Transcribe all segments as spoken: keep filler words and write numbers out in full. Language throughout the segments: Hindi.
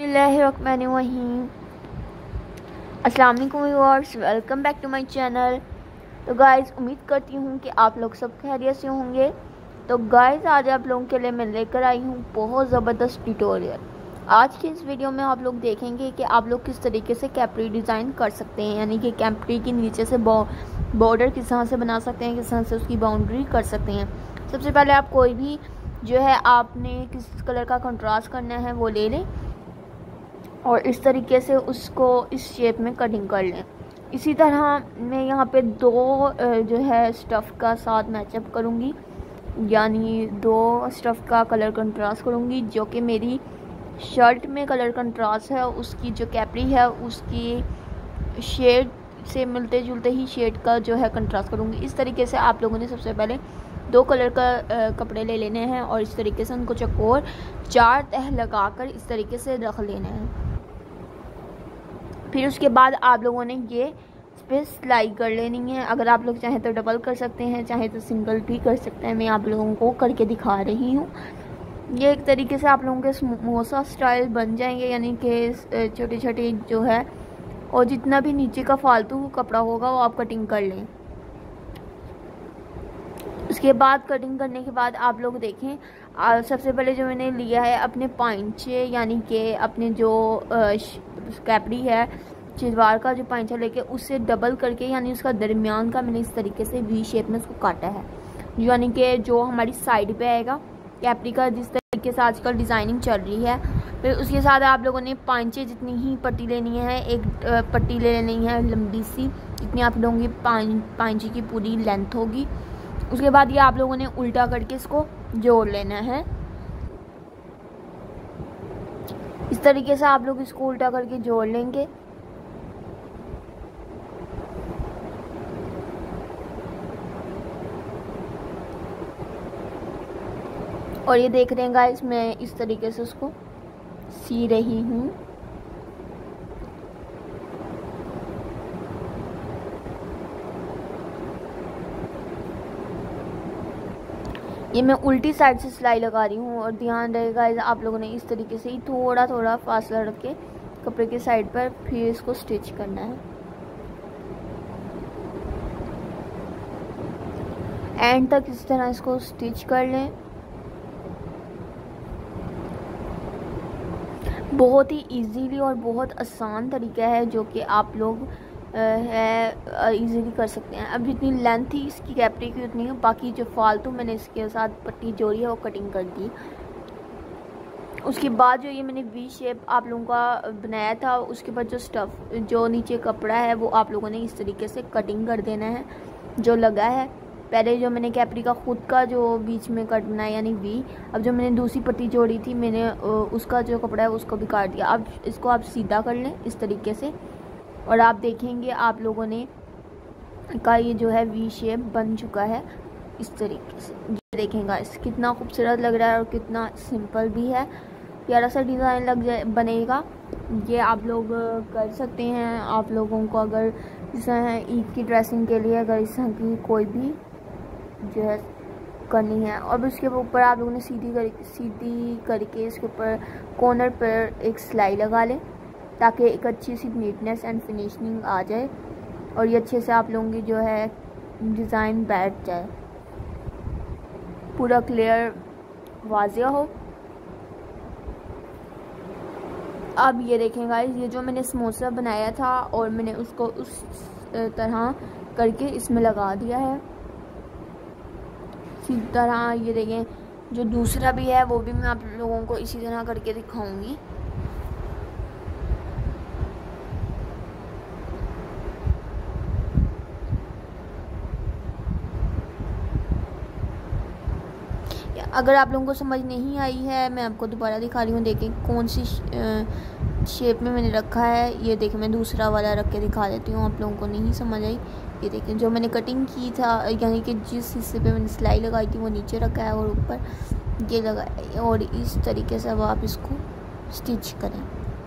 बिस्मिल्लाहिर्रहमानिर्रहीम। अस्सलाम वालेकुम viewers, welcome back to my channel. तो गाइज़, उम्मीद करती हूँ कि आप लोग सब खैरियत से होंगे। तो गाइज़, आज आप लोगों के लिए मैं लेकर आई हूँ बहुत ज़बरदस्त ट्यूटोरियल। आज की इस वीडियो में आप लोग देखेंगे कि आप लोग किस तरीके से कैप्री डिज़ाइन कर सकते हैं, यानी कि कैप्री के नीचे से बॉर्डर किस तरह से बना सकते हैं, किस तरह से उसकी बाउंड्री कर सकते हैं। सबसे पहले आप कोई भी जो है आपने किस कलर का कंट्रास्ट करना है वो ले लें और इस तरीके से उसको इस शेप में कटिंग कर लें। इसी तरह मैं यहाँ पे दो जो है स्टफ़ का साथ मैचअप करूँगी, यानी दो स्टफ़ का कलर कंट्रास्ट करूँगी, जो कि मेरी शर्ट में कलर कंट्रास्ट है, उसकी जो कैप्री है उसकी शेड से मिलते जुलते ही शेड का जो है कंट्रास्ट करूँगी। इस तरीके से आप लोगों ने सबसे पहले दो कलर का आ, कपड़े ले लेने हैं और इस तरीके से उनको चकोर चार तह लगाकर इस तरीके से रख लेना है। फिर उसके बाद आप लोगों ने ये इस पर सिलाई कर लेनी है। अगर आप लोग चाहें तो डबल कर सकते हैं, चाहे तो सिंगल भी कर सकते हैं। मैं आप लोगों को करके दिखा रही हूँ। ये एक तरीके से आप लोगों के समोसा स्टाइल बन जाएंगे, यानी कि छोटे छोटे जो है, और जितना भी नीचे का फालतू कपड़ा होगा वो आप कटिंग कर लें। उसके बाद कटिंग करने के बाद आप लोग देखें, आ, सबसे पहले जो मैंने लिया है अपने पाइंचे, यानी कि अपने जो कैप्री है चिलवार का जो पाइंचा लेके उससे डबल करके, यानी उसका दरमियान का मैंने इस तरीके से वी शेप में उसको काटा है, यानी कि जो हमारी साइड पे आएगा कैप्री का, जिस तरीके से आजकल डिज़ाइनिंग चल रही है। फिर उसके साथ आप लोगों ने पाइंचे जितनी ही पट्टी लेनी है, एक पट्टी ले लेनी है लंबी सी, जितनी आप लोगों की पाइंचे की पूरी लेंथ होगी। उसके बाद ये आप लोगों ने उल्टा करके इसको जोड़ लेना है। इस तरीके से आप लोग इसको उल्टा करके जोड़ लेंगे। और ये देख रहे हैं गाइस, मैं इस तरीके से उसको सी रही हूँ। ये मैं उल्टी साइड से सिलाई लगा रही हूँ और ध्यान रहेगा आप लोगों ने इस तरीके से ही थोड़ा थोड़ा फासला रख के कपड़े के साइड पर फिर इसको स्टिच करना है। एंड तक इस तरह इसको स्टिच कर लें। बहुत ही इजीली और बहुत आसान तरीका है जो कि आप लोग है इजीली कर सकते हैं। अब जितनी लेंथ थी इसकी कैप्री की उतनी है, बाकी जो फालतू मैंने इसके साथ पट्टी जोड़ी है वो कटिंग कर दी। उसके बाद जो ये मैंने वी शेप आप लोगों का बनाया था, उसके बाद जो स्टफ़ जो नीचे कपड़ा है वो आप लोगों ने इस तरीके से कटिंग कर देना है जो लगा है। पहले जो मैंने कैप्री का खुद का जो बीच में कट बनाया यानी वी, अब जो मैंने दूसरी पट्टी जोड़ी थी मैंने उसका जो कपड़ा है उसको भी काट दिया। अब इसको आप सीधा कर लें इस तरीके से और आप देखेंगे आप लोगों ने का ये जो है वी शेप बन चुका है इस तरीके से। ये देखेंगे इस कितना खूबसूरत लग रहा है और कितना सिंपल भी है, प्यारा सा डिज़ाइन लग जाए बनेगा। ये आप लोग कर सकते हैं। आप लोगों को अगर इस तरह ईद की ड्रेसिंग के लिए अगर इस तरह की कोई भी जो है करनी है, और उसके ऊपर आप लोगों ने सीधी कर सीधी करके इसके ऊपर कॉर्नर पर एक सिलाई लगा लें ताकि एक अच्छी सी नीटनेस एंड फिनिशिंग आ जाए और ये अच्छे से आप लोगों की जो है डिज़ाइन बैठ जाए, पूरा क्लियर वाज़िया हो। अब ये देखें गाइस, ये जो मैंने समोसा बनाया था और मैंने उसको उस तरह करके इसमें लगा दिया है इसी तरह। ये देखें जो दूसरा भी है वो भी मैं आप लोगों को इसी तरह करके दिखाऊंगी। अगर आप लोगों को समझ नहीं आई है मैं आपको दोबारा दिखा रही हूँ। देखें कौन सी शेप में मैंने रखा है। ये देखें मैं दूसरा वाला रख के दिखा देती हूँ, आप लोगों को नहीं समझ आई। ये देखें जो मैंने कटिंग की था, यानी कि जिस हिस्से पे मैंने सिलाई लगाई थी वो नीचे रखा है और ऊपर ये लगाया है, और इस तरीके से अब आप इसको स्टिच करें।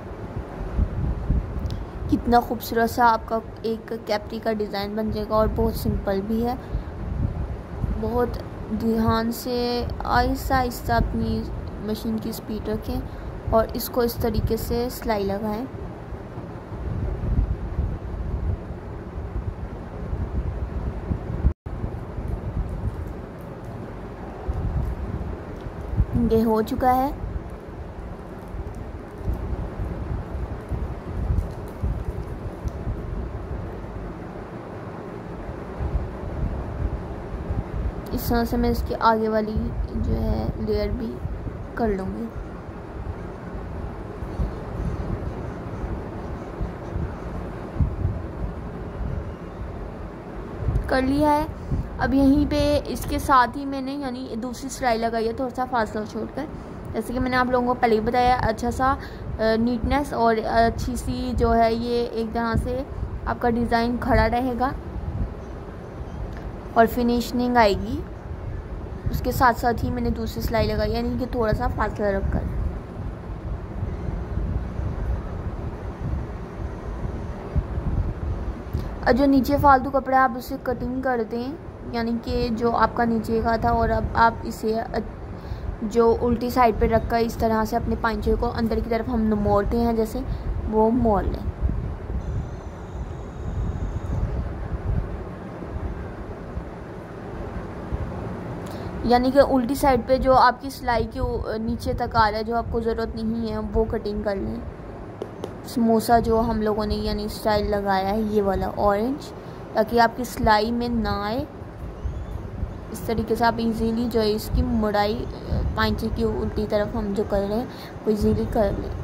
कितना खूबसूरत सा आपका एक कैप्री का डिज़ाइन बन जाएगा और बहुत सिंपल भी है। बहुत ध्यान से आहिस्ता आहिस्ता अपनी मशीन की स्पीड रखें और इसको इस तरीके से सिलाई लगाएं। ये हो चुका है। इस तरह से मैं इसके आगे वाली जो है लेयर भी कर लूँगी। कर लिया है। अब यहीं पे इसके साथ ही मैंने यानी दूसरी सिलाई लगाई है, थोड़ा सा फासला छोड़कर। जैसे कि मैंने आप लोगों को पहले ही बताया, अच्छा सा नीटनेस और अच्छी सी जो है ये एक तरह से आपका डिज़ाइन खड़ा रहेगा और फिनिशिंग आएगी। उसके साथ साथ ही मैंने दूसरी सिलाई लगाई, यानी कि थोड़ा सा फासला रखकर। और जो नीचे फालतू कपड़ा है आप उसे कटिंग कर दें, यानी कि जो आपका नीचे का था, और अब आप इसे जो उल्टी साइड पे रखकर इस तरह से अपने पांचे को अंदर की तरफ हम मोड़ते हैं, जैसे वो मोड़ लें। यानी कि उल्टी साइड पे जो आपकी सिलाई के नीचे तक आ रहा है, जो आपको ज़रूरत नहीं है, वो कटिंग कर लें। समोसा जो हम लोगों ने यानी स्टाइल लगाया है ये वाला ऑरेंज, ताकि आपकी सिलाई में ना आए। इस तरीके से आप इजीली जो है इसकी मुड़ाई पांचे की उल्टी तरफ हम जो कर रहे हैं वो इजीली कर लें।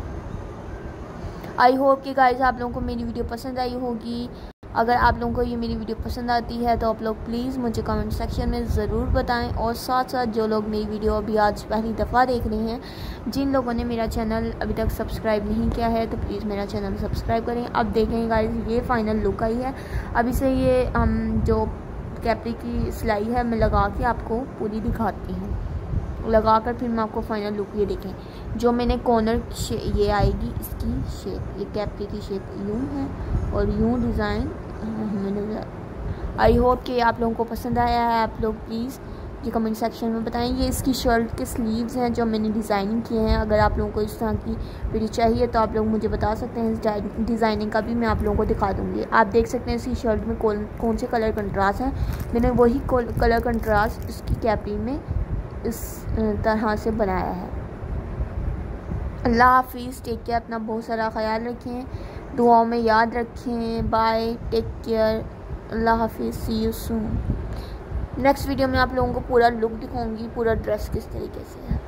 आई होप कि गाइस आप लोगों को मेरी वीडियो पसंद आई होगी। अगर आप लोगों को ये मेरी वीडियो पसंद आती है तो आप लोग प्लीज़ मुझे कमेंट सेक्शन में ज़रूर बताएं। और साथ साथ जो लोग मेरी वीडियो अभी आज पहली दफ़ा देख रहे हैं, जिन लोगों ने मेरा चैनल अभी तक सब्सक्राइब नहीं किया है तो प्लीज़ मेरा चैनल सब्सक्राइब करें। अब देखें गाइस ये फ़ाइनल लुक आई है। अभी से ये हम जो कैपरी की सिलाई है मैं लगा के आपको पूरी दिखाती हूँ। लगा कर फिर मैं आपको फाइनल लुक ये देखें। जो मैंने कॉर्नर ये आएगी इसकी शेप, ये कैपरी की शेप यूँ है और यूँ डिज़ाइन मैंने। आई होप कि आप लोगों को पसंद आया है। आप लोग प्लीज़ ये कमेंट सेक्शन में बताएं। ये इसकी शर्ट के स्लीव्स हैं जो मैंने डिज़ाइनिंग किए हैं। अगर आप लोगों को इस तरह की वीडियो चाहिए तो आप लोग मुझे बता सकते हैं, इस डिज़ाइनिंग का भी मैं आप लोगों को दिखा दूँगी। आप देख सकते हैं इसकी शर्ट में कौन कौन से कलर कंट्रास्ट हैं। मैंने वही कलर कंट्रास्ट इसकी कैपरी में इस तरह से बनाया है। अल्लाह हाफिज़, टेक केयर, अपना बहुत सारा ख्याल रखें, दुआओं में याद रखें। बाय, टेक केयर, अल्लाह हाफिज़, see you soon. Next video में आप लोगों को पूरा लुक दिखाऊंगी, पूरा ड्रेस किस तरीके से है।